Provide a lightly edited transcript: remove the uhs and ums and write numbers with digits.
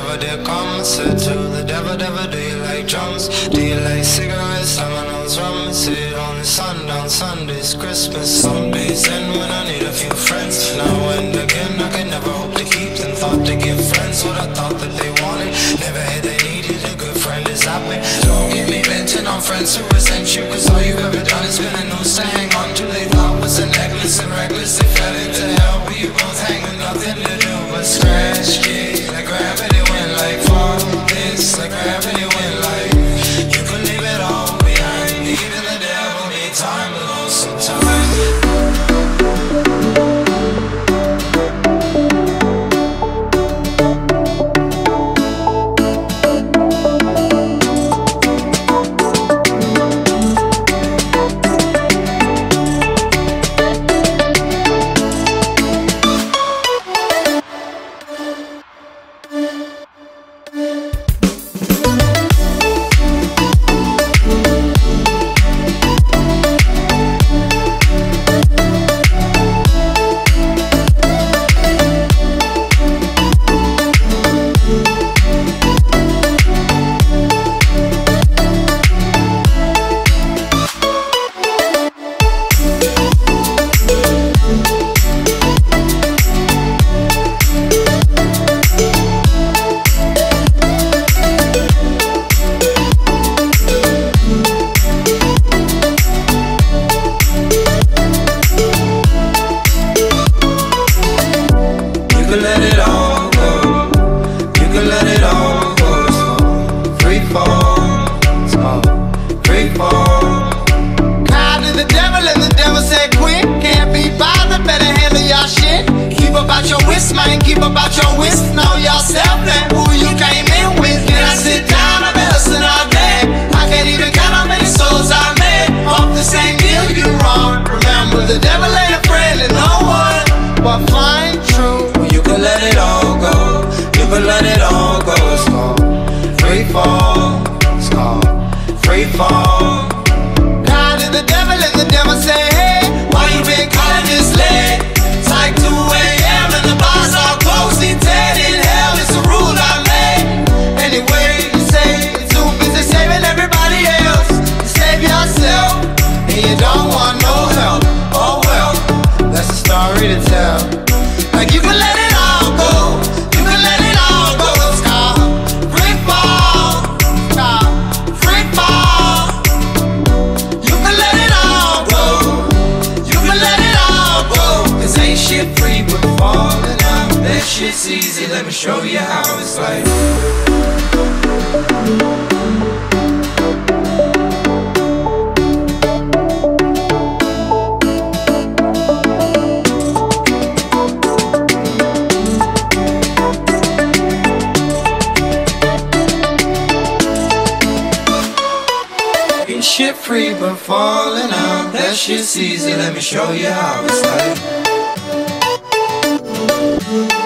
devil did come. Said to the devil, devil, do you like drums? Do you like cigarettes? Dominoes, rum. Sit on the sundown Sundays, Christmas, Sundays. And when I need a few friends, now and again I can never hope to keep them. Thought to give friends what I thought that they wanted. Never had they needed a good friend as I've been. Don't get me venting on friends who resent you, cause all you've ever done is been a noose to hang on to. They thought was a necklace and reckless. They fell into hell, but you both hang with nothing to do but scratch. Yeah, like gravity went like fall. This like gravity went like you could leave it all behind. Even the devil need time alone sometimes. You can let it all go. You can let it all go. It's all free fall. It's all free fall. Cried to the devil and the devil said quit. Can't be bothered, better handle y'all shit. Keep about your wits, man, keep about your wits. Know yourself and who you came in with. Can I sit down? I've been hustling all day. I can't even count how many souls I made. Off the same deal, you wrong. Remember, the devil ain't a friend and no one but flying true. You can let it all go. You can let it all go. It's called free fall. It's called free fall. Cried to the devil and the devil said, hey, why you been calling this late? It's like 2 a.m. and the bars all closed. He dead in hell, it's a rule I made. Anyway, you say you're too busy saving everybody else. You save yourself and you don't want no help. Oh well, that's a story to tell. Like you can let it all go. You can let it all go. It's called free fall. It's called free fall. You can let it all go. You can let it all go. Cause ain't shit free but falling out. That shit's easy, let me show you how it's like. Ain't shit free but falling out. That shit's easy, let me show you how it's like.